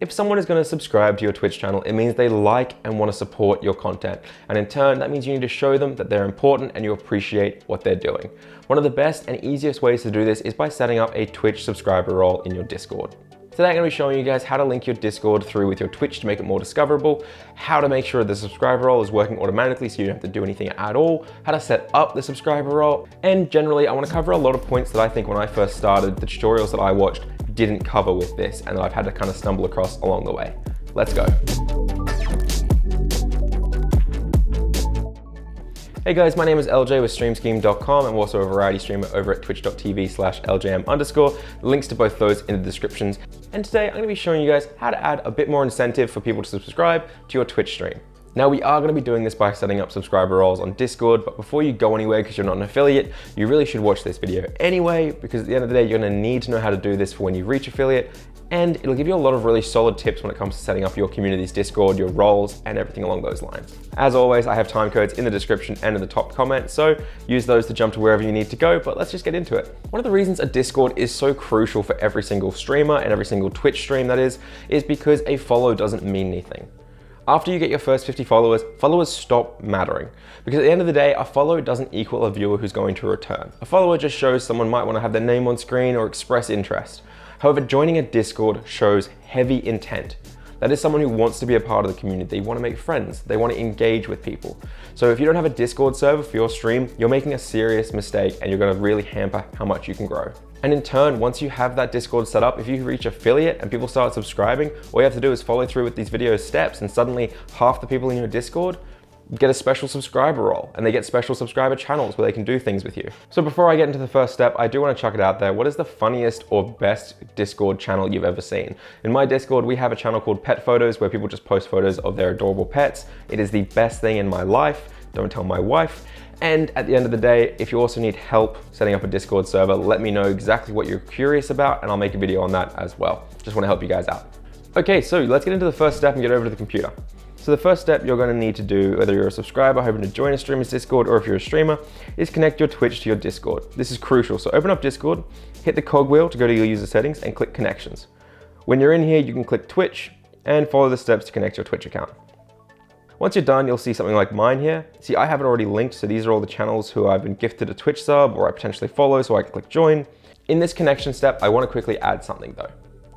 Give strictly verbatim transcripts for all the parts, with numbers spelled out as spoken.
If someone is going to subscribe to your Twitch channel, it means they like and want to support your content. And in turn, that means you need to show them that they're important and you appreciate what they're doing. One of the best and easiest ways to do this is by setting up a Twitch subscriber role in your Discord. Today I'm going to be showing you guys how to link your Discord through with your Twitch to make it more discoverable, how to make sure the subscriber role is working automatically so you don't have to do anything at all, how to set up the subscriber role, and generally I want to cover a lot of points that I think when I first started, the tutorials that I watched didn't cover with this and that I've had to kind of stumble across along the way. Let's go. Hey guys, my name is L J with stream scheme dot com. I'm also a variety streamer over at twitch dot t v slash L J M underscore. Links to both those in the descriptions. And today I'm gonna be showing you guys how to add a bit more incentive for people to subscribe to your Twitch stream. Now we are gonna be doing this by setting up subscriber roles on Discord, but before you go anywhere because you're not an affiliate, you really should watch this video anyway, because at the end of the day, you're gonna need to know how to do this for when you reach affiliate, and it'll give you a lot of really solid tips when it comes to setting up your community's Discord, your roles, and everything along those lines. As always, I have time codes in the description and in the top comment, so use those to jump to wherever you need to go, but let's just get into it. One of the reasons a Discord is so crucial for every single streamer and every single Twitch stream that is, is because a follow doesn't mean anything. After you get your first fifty followers, followers stop mattering. Because at the end of the day, a follow doesn't equal a viewer who's going to return. A follower just shows someone might want to have their name on screen or express interest. However, joining a Discord shows heavy intent. That is someone who wants to be a part of the community. They want to make friends. They want to engage with people. So if you don't have a Discord server for your stream, you're making a serious mistake and you're going to really hamper how much you can grow. And in turn, once you have that Discord set up, if you reach affiliate and people start subscribing, all you have to do is follow through with these video steps and suddenly half the people in your Discord get a special subscriber role and they get special subscriber channels where they can do things with you. So before I get into the first step, I do want to chuck it out there. What is the funniest or best Discord channel you've ever seen? In my Discord, we have a channel called Pet Photos where people just post photos of their adorable pets. It is the best thing in my life. Don't tell my wife. And at the end of the day, if you also need help setting up a Discord server, let me know exactly what you're curious about and I'll make a video on that as well. Just want to help you guys out. Okay, so let's get into the first step and get over to the computer. So the first step you're going to need to do, whether you're a subscriber hoping to join a streamer's Discord or if you're a streamer, is connect your Twitch to your Discord. This is crucial. So open up Discord, hit the cogwheel to go to your user settings and click connections. When you're in here, you can click Twitch and follow the steps to connect your Twitch account. Once you're done, you'll see something like mine here. See, I have it already linked. So these are all the channels who I've been gifted a Twitch sub or I potentially follow, so I can click join. In this connection step, I want to quickly add something though.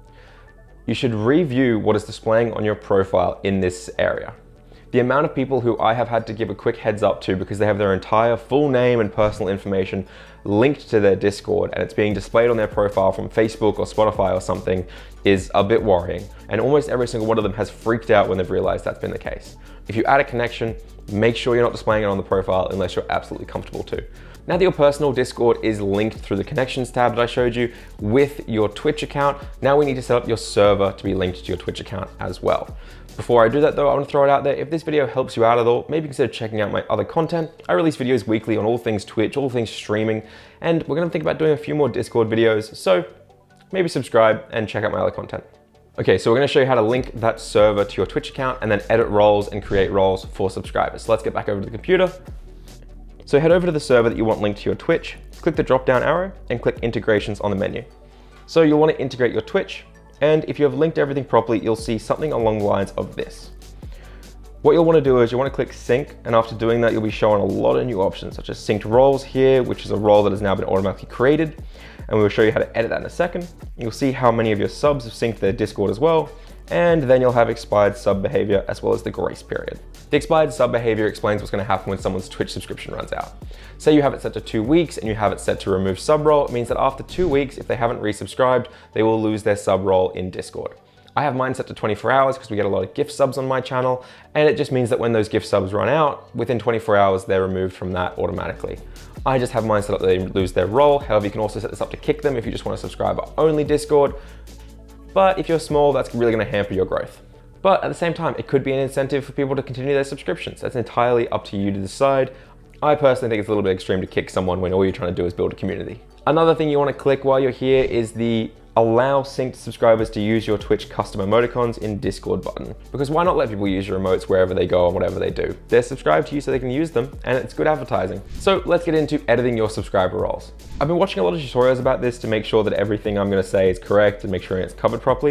You should review what is displaying on your profile in this area. The amount of people who I have had to give a quick heads up to because they have their entire full name and personal information linked to their Discord and it's being displayed on their profile from Facebook or Spotify or something is a bit worrying. And almost every single one of them has freaked out when they've realized that's been the case. If you add a connection, make sure you're not displaying it on the profile unless you're absolutely comfortable to. Now that your personal Discord is linked through the connections tab that I showed you with your Twitch account, now we need to set up your server to be linked to your Twitch account as well. Before I do that though, I want to throw it out there. If this video helps you out at all, maybe consider checking out my other content. I release videos weekly on all things Twitch, all things streaming, and we're going to think about doing a few more Discord videos. So maybe subscribe and check out my other content. Okay, so we're going to show you how to link that server to your Twitch account and then edit roles and create roles for subscribers. So let's get back over to the computer. So head over to the server that you want linked to your Twitch, click the drop down arrow and click integrations on the menu. So you'll want to integrate your Twitch, and if you have linked everything properly, you'll see something along the lines of this. What you'll want to do is you want to click sync, and after doing that, you'll be shown a lot of new options such as synced roles here, which is a role that has now been automatically created. And we will show you how to edit that in a second. You'll see how many of your subs have synced their Discord as well. And then you'll have expired sub behavior as well as the grace period. The expired sub behavior explains what's going to happen when someone's Twitch subscription runs out. Say you have it set to two weeks and you have it set to remove sub role. It means that after two weeks, if they haven't resubscribed, they will lose their sub role in Discord. I have mine set to twenty-four hours because we get a lot of gift subs on my channel. And it just means that when those gift subs run out, within twenty-four hours, they're removed from that automatically. I just have mine set up that they lose their role. However, you can also set this up to kick them if you just want a subscriber only Discord. But if you're small, that's really going to hamper your growth. But at the same time, it could be an incentive for people to continue their subscriptions. That's entirely up to you to decide. I personally think it's a little bit extreme to kick someone when all you're trying to do is build a community. Another thing you want to click while you're here is the allow synced subscribers to use your Twitch custom emoticons in Discord button. Because why not let people use your emotes wherever they go and whatever they do? They're subscribed to you so they can use them, and it's good advertising. So let's get into editing your subscriber roles. I've been watching a lot of tutorials about this to make sure that everything I'm gonna say is correct and make sure it's covered properly.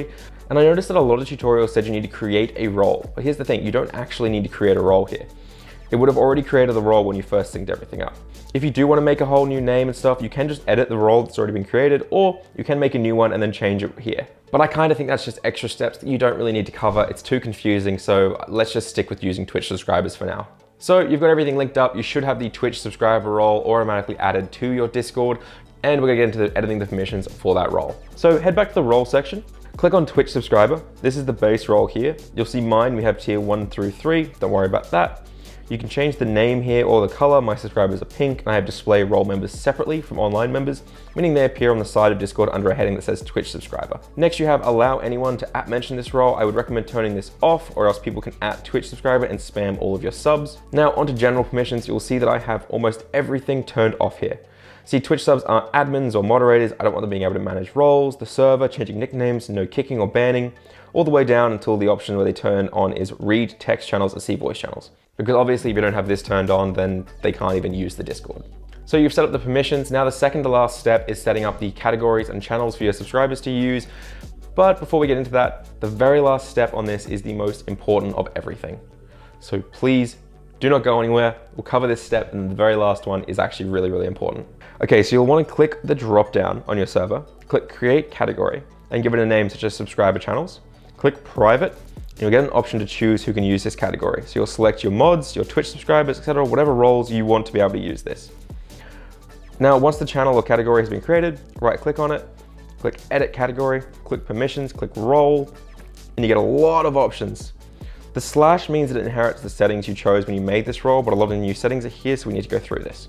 And I noticed that a lot of tutorials said you need to create a role. But here's the thing, you don't actually need to create a role here. It would have already created the role when you first synced everything up. If you do want to make a whole new name and stuff, you can just edit the role that's already been created, or you can make a new one and then change it here. But I kind of think that's just extra steps that you don't really need to cover. It's too confusing, so let's just stick with using Twitch subscribers for now. So you've got everything linked up. You should have the Twitch subscriber role automatically added to your Discord, and we're gonna get into the editing the permissions for that role. So head back to the role section, click on Twitch subscriber. This is the base role here. You'll see mine, we have tier one through three. Don't worry about that. You can change the name here or the color. My subscribers are pink, and I have display role members separately from online members, meaning they appear on the side of Discord under a heading that says Twitch subscriber. Next, you have allow anyone to at mention this role. I would recommend turning this off, or else people can at Twitch subscriber and spam all of your subs. Now onto general permissions, you'll see that I have almost everything turned off here. See, Twitch subs aren't admins or moderators. I don't want them being able to manage roles, the server, changing nicknames, no kicking or banning, all the way down until the option where they turn on is read text channels or see voice channels. Because obviously if you don't have this turned on, then they can't even use the Discord. So you've set up the permissions. Now the second to last step is setting up the categories and channels for your subscribers to use. But before we get into that, the very last step on this is the most important of everything. So please do not go anywhere. We'll cover this step, and the very last one is actually really, really important. Okay, so you'll want to click the drop down on your server, click create category, and give it a name such as subscriber channels. Click private, and you'll get an option to choose who can use this category. So you'll select your mods, your Twitch subscribers, et cetera, whatever roles you want to be able to use this. Now, once the channel or category has been created, right click on it, click edit category, click permissions, click role, and you get a lot of options. The slash means that it inherits the settings you chose when you made this role, but a lot of the new settings are here, so we need to go through this.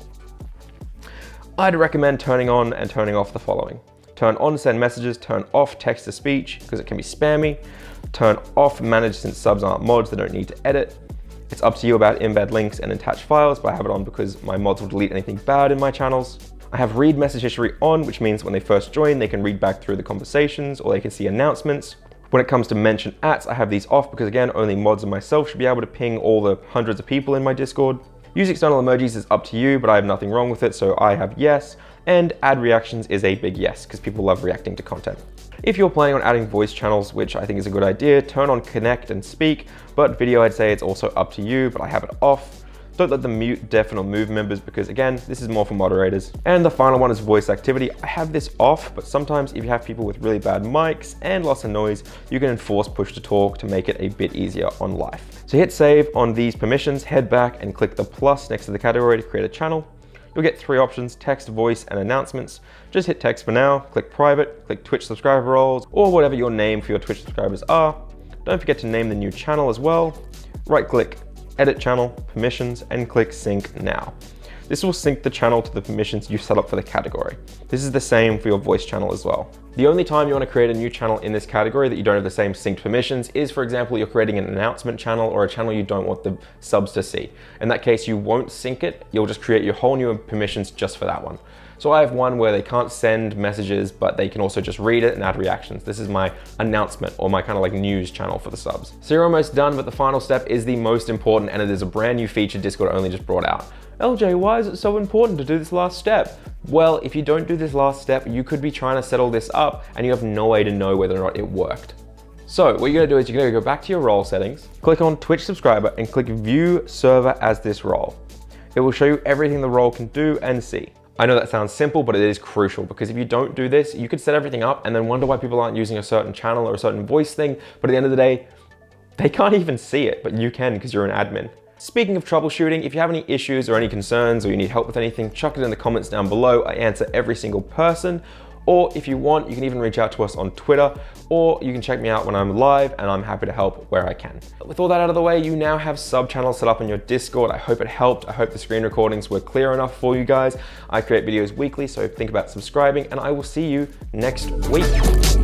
I'd recommend turning on and turning off the following. Turn on send messages, turn off text to speech because it can be spammy. Turn off manage since subs aren't mods, they don't need to edit. It's up to you about embed links and attach files, but I have it on because my mods will delete anything bad in my channels. I have read message history on, which means when they first join, they can read back through the conversations or they can see announcements. When it comes to mention ats, I have these off because again, only mods and myself should be able to ping all the hundreds of people in my Discord. Use external emojis is up to you, but I have nothing wrong with it, so I have yes. And add reactions is a big yes, because people love reacting to content. If you're planning on adding voice channels, which I think is a good idea, turn on connect and speak, but video I'd say it's also up to you, but I have it off. Don't let them mute, deafen, or move members because again, this is more for moderators. And the final one is voice activity. I have this off, but sometimes if you have people with really bad mics and lots of noise, you can enforce push to talk to make it a bit easier on life. So hit save on these permissions, head back and click the plus next to the category to create a channel. You'll get three options, text, voice, and announcements. Just hit text for now, click private, click Twitch subscriber roles, or whatever your name for your Twitch subscribers are. Don't forget to name the new channel as well. Right click, edit channel, permissions, and click sync now. This will sync the channel to the permissions you set up for the category. This is the same for your voice channel as well. The only time you want to create a new channel in this category that you don't have the same synced permissions is, for example, you're creating an announcement channel or a channel you don't want the subs to see. In that case, you won't sync it. You'll just create your whole new permissions just for that one. So I have one where they can't send messages, but they can also just read it and add reactions. This is my announcement or my kind of like news channel for the subs. So you're almost done, but the final step is the most important, and it is a brand new feature Discord only just brought out. L J, why is it so important to do this last step? Well, if you don't do this last step, you could be trying to settle this up and you have no way to know whether or not it worked. So what you're gonna do is you're gonna go back to your role settings, click on Twitch subscriber and click view server as this role. It will show you everything the role can do and see. I know that sounds simple, but it is crucial because if you don't do this, you could set everything up and then wonder why people aren't using a certain channel or a certain voice thing. But at the end of the day, they can't even see it, but you can because you're an admin. Speaking of troubleshooting, if you have any issues or any concerns or you need help with anything, chuck it in the comments down below. I answer every single person. Or if you want, you can even reach out to us on Twitter, or you can check me out when I'm live and I'm happy to help where I can. With all that out of the way, you now have sub channels set up on your Discord. I hope it helped. I hope the screen recordings were clear enough for you guys. I create videos weekly, so think about subscribing and I will see you next week.